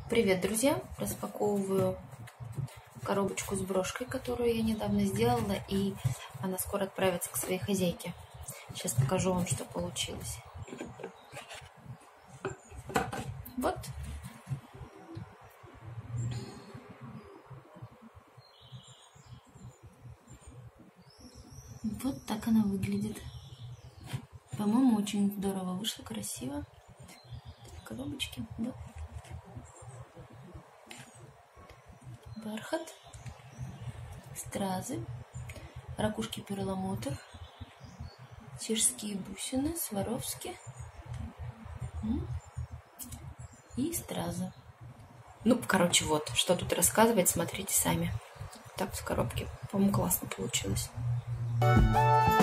Привет, друзья! Распаковываю коробочку с брошкой, которую я недавно сделала, и она скоро отправится к своей хозяйке. Сейчас покажу вам, что получилось. Вот. Вот так она выглядит. По-моему, очень здорово вышло, красиво. Коробочки. Вот. Бархат, стразы, ракушки перламутр, чешские бусины, Сваровски и стразы. Ну, короче, вот, что тут рассказывать, смотрите сами. Так в коробке. По-моему, классно получилось.